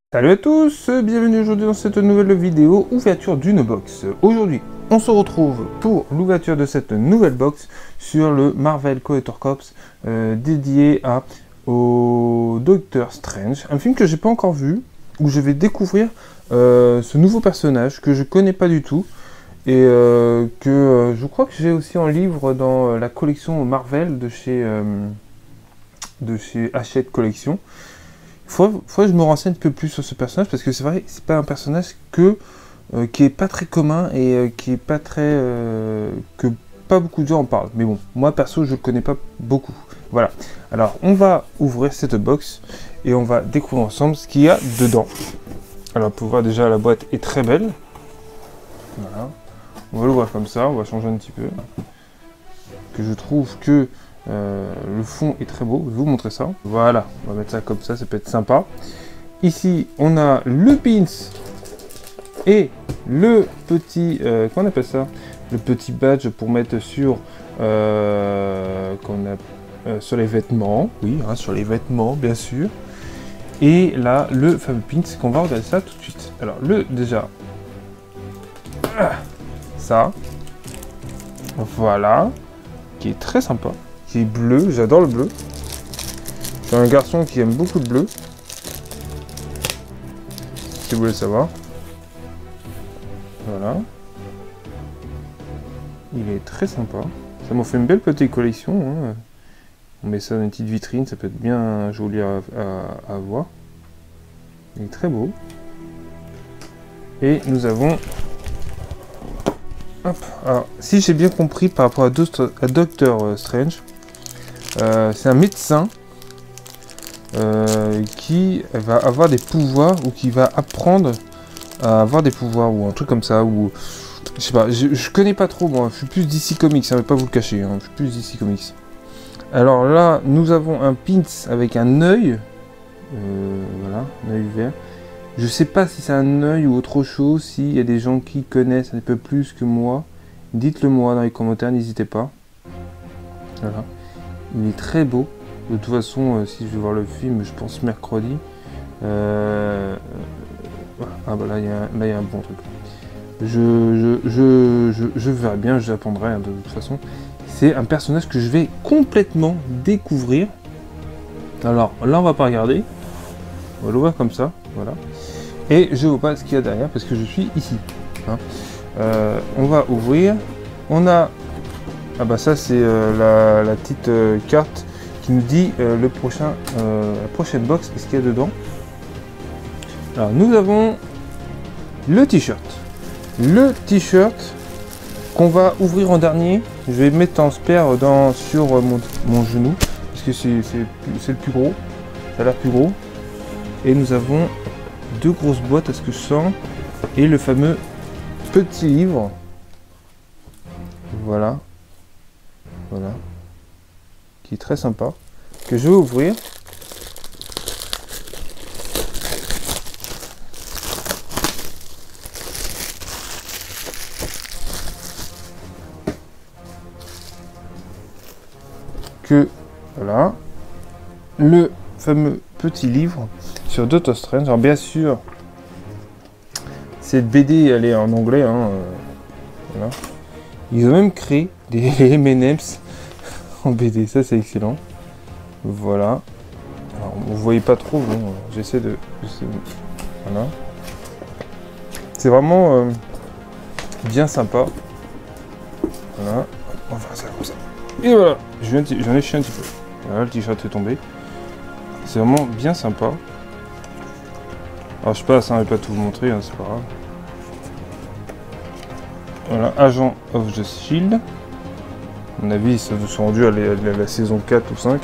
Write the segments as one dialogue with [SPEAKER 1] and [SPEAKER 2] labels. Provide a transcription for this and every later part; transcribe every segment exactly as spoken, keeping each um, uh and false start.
[SPEAKER 1] Salut à tous, bienvenue aujourd'hui dans cette nouvelle vidéo ouverture d'une box. Aujourd'hui, on se retrouve pour l'ouverture de cette nouvelle box sur le Marvel Collector Corps euh, dédié à, au Doctor Strange, un film que j'ai pas encore vu, où je vais découvrir euh, ce nouveau personnage que je connais pas du tout et euh, que euh, je crois que j'ai aussi en livre dans la collection Marvel de chez, euh, de chez Hachette Collection. Il faut, faut que je me renseigne un peu plus sur ce personnage parce que c'est vrai, c'est pas un personnage que, euh, qui est pas très commun et euh, qui est pas très. Euh, que pas beaucoup de gens en parlent. Mais bon, moi perso, je le connais pas beaucoup. Voilà. Alors, on va ouvrir cette box et on va découvrir ensemble ce qu'il y a dedans. Alors, vous pouvez voir déjà, la boîte est très belle. Voilà. On va l'ouvrir comme ça, on va changer un petit peu. Que je trouve que. Euh, le fond est très beau, je vais vous montrer ça. Voilà, on va mettre ça comme ça, ça peut être sympa. Ici, on a le pins et le petit, euh, comment on appelle ça? Le petit badge pour mettre sur, euh, qu'on a, euh, sur les vêtements. Oui, hein, sur les vêtements, bien sûr. Et là, le fameux pins, qu'on va regarder ça tout de suite. Alors, le, déjà, ah, ça, voilà, qui est très sympa. Qui est bleu, j'adore le bleu. Je suis un garçon qui aime beaucoup le bleu. Si vous voulez savoir. Voilà. Il est très sympa. Ça m'a fait une belle petite collection. Hein. On met ça dans une petite vitrine, ça peut être bien joli à, à, à voir. Il est très beau. Et nous avons... Hop. Alors, si j'ai bien compris par rapport à, à Doctor Strange, Euh, c'est un médecin euh, qui va avoir des pouvoirs ou qui va apprendre à avoir des pouvoirs ou un truc comme ça ou je sais pas, je, je connais pas trop moi, je suis plus D C Comics, ça ne va pas vous le cacher, hein, je suis plus D C Comics. Alors là, nous avons un pins avec un œil, euh, voilà, un œil vert. Je sais pas si c'est un œil ou autre chose, s'il y a des gens qui connaissent un peu plus que moi, dites-le moi dans les commentaires, n'hésitez pas. Voilà. Il est très beau. De toute façon, euh, si je vais voir le film, je pense mercredi. Euh... Ah bah là, il y, a, y a un bon truc. Je, je, je, je, je verrai bien, je l'apprendrai hein, de toute façon. C'est un personnage que je vais complètement découvrir. Alors là, on va pas regarder. On va l'ouvrir comme ça, voilà. Et je vois pas ce qu'il y a derrière parce que je suis ici. Hein. Euh, on va ouvrir. On a... Ah bah ça c'est euh, la, la petite euh, carte qui nous dit euh, le prochain, euh, la prochaine box et ce qu'il y a dedans. Alors nous avons le t-shirt. Le t-shirt qu'on va ouvrir en dernier. Je vais mettre en spare dans, sur mon, mon genou parce que c'est le plus gros. Ça a l'air plus gros. Et nous avons deux grosses boîtes à ce que je sens. Et le fameux petit livre. Voilà. Voilà, qui est très sympa, que je vais ouvrir. Que, voilà, le fameux petit livre sur Doctor Strange. Alors bien sûr, cette B D, elle est en anglais, hein, euh, voilà. Ils ont même créé des M and M's en B D, ça c'est excellent. Voilà. Alors, vous voyez pas trop, bon, j'essaie de, de... Voilà. C'est vraiment euh, bien sympa. Voilà. On va faire ça comme ça. Et voilà, j'en ai chié un petit peu. Voilà, le t-shirt est tombé. C'est vraiment bien sympa. Alors je passe, hein, je vais pas tout vous montrer, hein, c'est pas grave. Voilà, Agent of the Shield. À mon avis, ils se sont rendus à la, à la saison quatre ou cinq.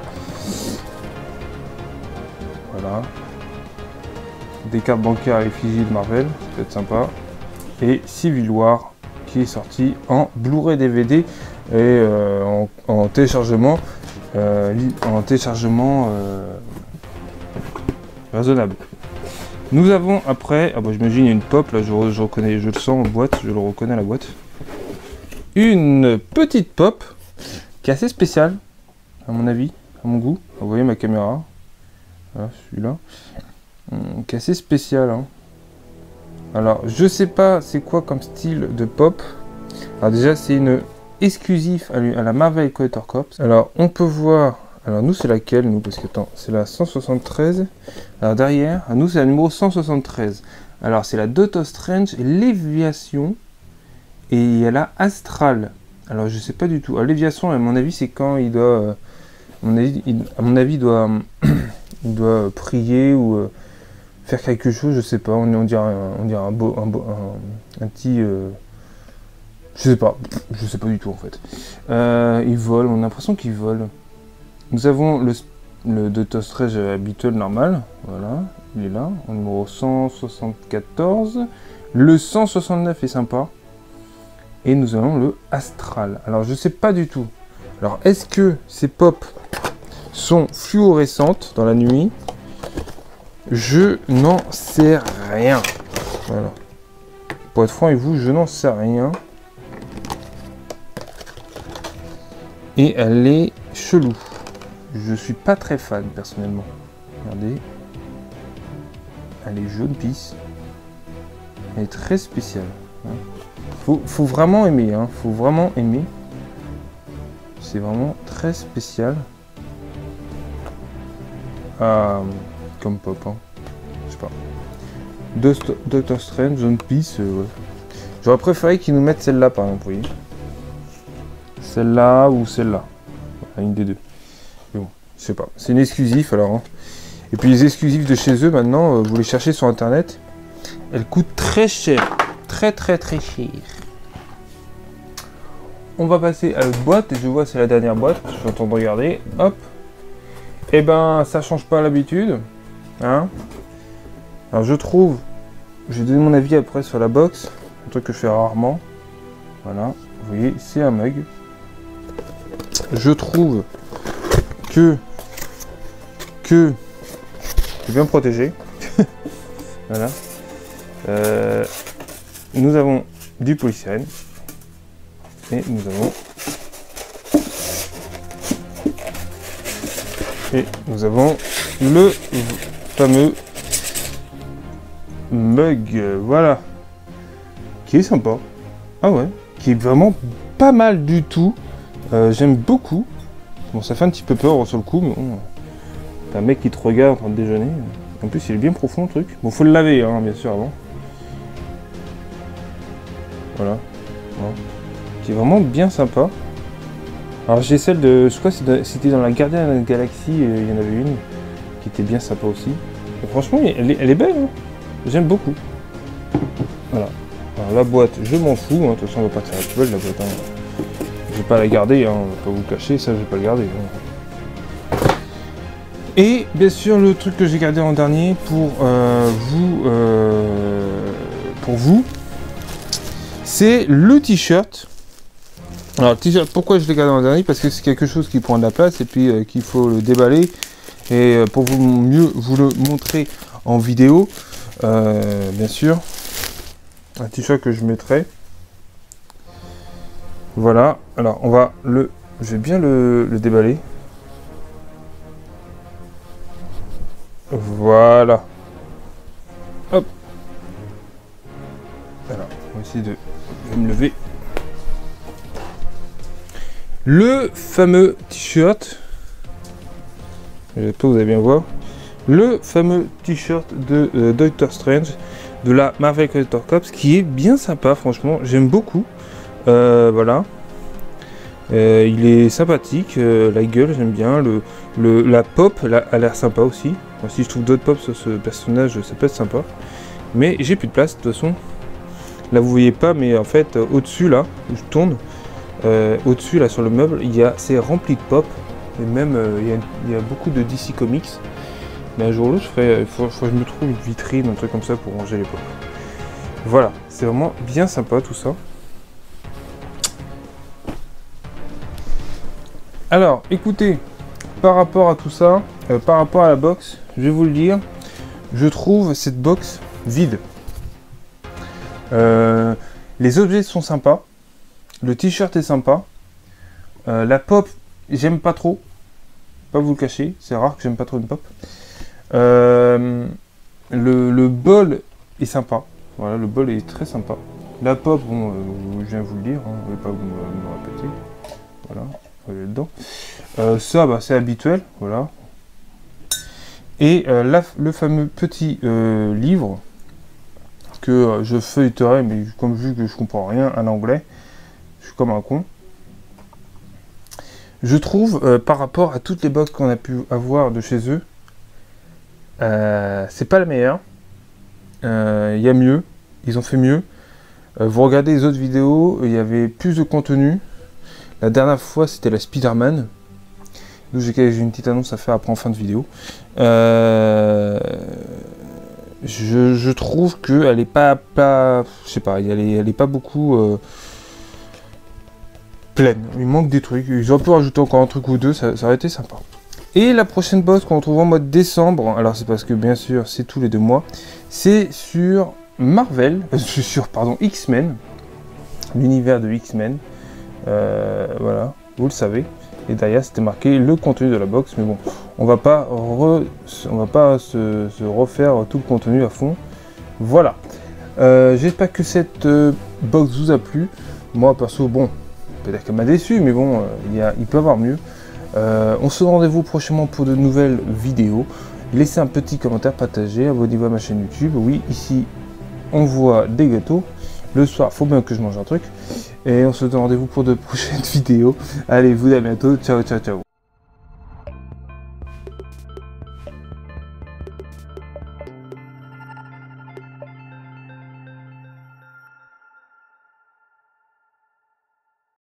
[SPEAKER 1] Voilà. Des cartes bancaires à l'effigie de Marvel, ça peut être sympa. Et Civil War, qui est sorti en Blu-ray D V D et euh, en, en téléchargement, euh, en téléchargement euh, raisonnable. Nous avons après, ah bah j'imagine il y a une pop, là je, je reconnais, je le sens en boîte, je le reconnais à la boîte. Une petite pop qui est assez spéciale, à mon avis, à mon goût. Vous voyez ma caméra, voilà celui-là. hum, qui est assez spécial. Hein. Alors, je sais pas c'est quoi comme style de pop. Alors déjà, c'est une exclusive à, à la Marvel Collector Corps. Alors, on peut voir... Alors, nous, c'est laquelle, nous? Parce que, attends, c'est la cent soixante-treize. Alors, derrière, à nous, c'est la numéro cent soixante-treize. Alors, c'est la Doctor Strange, l'Éviation. Et il y a la Astral. Alors, je sais pas du tout. Alors, l'Éviation, à mon avis, c'est quand il doit... Euh, à mon avis, il, à mon avis, il doit, il doit prier ou... Euh, faire quelque chose, je sais pas, on, on dirait, on dirait un, beau, un, beau, un, un petit... Euh, je sais pas, je sais pas du tout en fait. Euh, il vole, on a l'impression qu'il vole. Nous avons le, le Doctor Strange habituel normal, voilà, il est là, au numéro cent soixante-quatorze. Le cent soixante-neuf est sympa. Et nous avons le Astral. Alors je sais pas du tout. Alors est-ce que ces pop sont fluorescentes dans la nuit? Je n'en sais rien. Voilà. Pour être franc avec vous, je n'en sais rien. Et elle est chelou. Je suis pas très fan personnellement. Regardez. Elle est jaune pisse. Elle est très spéciale. Faut, faut vraiment aimer. Hein. Faut vraiment aimer. C'est vraiment très spécial. Ah... Comme pop, hein. Je sais pas. Doctor Strange, Zone Peace, euh, ouais. J'aurais préféré qu'ils nous mettent celle-là, par exemple, vous voyez. Celle-là ou celle-là. Voilà, une des deux. Mais bon, je sais pas. C'est une exclusive, alors. Hein. Et puis les exclusives de chez eux, maintenant, euh, vous les cherchez sur Internet. Elles coûtent très cher. Très, très, très cher. On va passer à l'autre boîte. Et je vois, c'est la dernière boîte. Je suis en train de regarder. Hop. Et ben, ça change pas l'habitude. Hein, alors je trouve, je vais donner mon avis après sur la box, un truc que je fais rarement. Voilà, vous voyez, c'est un mug. Je trouve que que c'est bien protégé. Voilà. Euh, nous avons du polystyrène et nous avons et nous avons le fameux mug, voilà, qui est sympa. Ah ouais, qui est vraiment pas mal du tout. Euh, J'aime beaucoup. Bon, ça fait un petit peu peur sur le coup, mais bon, t'as un mec qui te regarde en train de déjeuner. En plus, il est bien profond le truc. Bon, faut le laver, hein, bien sûr, avant. Voilà. Voilà. Qui est vraiment bien sympa. Alors j'ai celle de, je crois que c'était dans la Gardien de la Galaxie, il y en avait une qui était bien sympa aussi. Et franchement, elle est, elle est belle, hein. J'aime beaucoup. Voilà. Alors la boîte, je m'en fous, hein. De toute façon on va pas faire la poubelle la boîte. Hein. Je vais pas la garder, hein. On va pas vous le cacher, ça je vais pas le garder. Hein. Et bien sûr le truc que j'ai gardé en dernier pour euh, vous, euh, pour vous, c'est le t-shirt. Alors, t-shirt, pourquoi je l'ai gardé en dernier? Parce que c'est quelque chose qui prend de la place et puis euh, qu'il faut le déballer. Et euh, pour vous mieux vous le montrer en vidéo, euh, bien sûr, un t-shirt que je mettrai. Voilà. Alors, on va le, je vais bien le, le déballer. Voilà. Hop. Alors, on va essayer de, je vais me lever. Le fameux t-shirt, j'espère que vous allez bien voir, le fameux t-shirt de euh, Doctor Strange de la Marvel Collector Corps, qui est bien sympa, franchement, j'aime beaucoup. Euh, voilà, euh, il est sympathique, euh, la gueule j'aime bien, le, le, la pop la, a l'air sympa aussi. Moi, si je trouve d'autres pop sur ce personnage, ça peut être sympa, mais j'ai plus de place de toute façon. Là vous voyez pas, mais en fait euh, au-dessus là où je tourne. Euh, au-dessus là sur le meuble, il y a, c'est rempli de pop et même euh, il, y a, il y a beaucoup de D C Comics. Mais un jour ou l'autre, je ferai, il faut, faut que je me trouve une vitrine, un truc comme ça pour ranger les pop. Voilà, c'est vraiment bien sympa tout ça. Alors, écoutez, par rapport à tout ça, euh, par rapport à la box, je vais vous le dire, je trouve cette box vide. Euh, les objets sont sympas. Le t-shirt est sympa. Euh, la pop, j'aime pas trop. Pas vous le cacher, c'est rare que j'aime pas trop une pop. Euh, Le, le bol est sympa. Voilà, le bol est très sympa. La pop, bon, euh, je viens vous le dire, hein, je ne vais pas vous me, me répéter. Voilà, elle est dedans. Euh, ça, bah, c'est habituel, voilà. Et euh, la, le fameux petit euh, livre que euh, je feuilleterai, mais comme vu que je comprends rien à l'anglais, je suis comme un con. Je trouve, euh, par rapport à toutes les box qu'on a pu avoir de chez eux, euh, c'est pas la meilleure. Il euh, y a mieux, ils ont fait mieux. Euh, vous regardez les autres vidéos, il y avait plus de contenu. La dernière fois, c'était la Spider-Man. J'ai une petite annonce à faire après en fin de vidéo. Euh, je, je trouve qu'elle est pas, pas, je sais pas, elle est, elle est pas beaucoup euh, pleine. Il manque des trucs. Ils auraient pu rajouter encore un truc ou deux, ça, ça aurait été sympa. Et la prochaine box qu'on retrouve en mode décembre, alors c'est parce que bien sûr c'est tous les deux mois, c'est sur Marvel, euh, sur pardon X-Men, l'univers de X-Men. Euh, voilà, vous le savez. Et derrière c'était marqué le contenu de la box, mais bon, on va pas re, on va pas se, se refaire tout le contenu à fond. Voilà. Euh, J'espère que cette euh, box vous a plu. Moi perso, bon, peut-être qu'elle m'a déçu, mais bon, euh, il, y a, il peut y avoir mieux. Euh, on se donne rendez-vous prochainement pour de nouvelles vidéos. Laissez un petit commentaire, partagez, abonnez-vous à ma chaîne YouTube. Oui, ici on voit des gâteaux. Le soir, faut bien que je mange un truc. Et on se donne rendez-vous pour de prochaines vidéos. Allez, vous à bientôt. Ciao, ciao, ciao.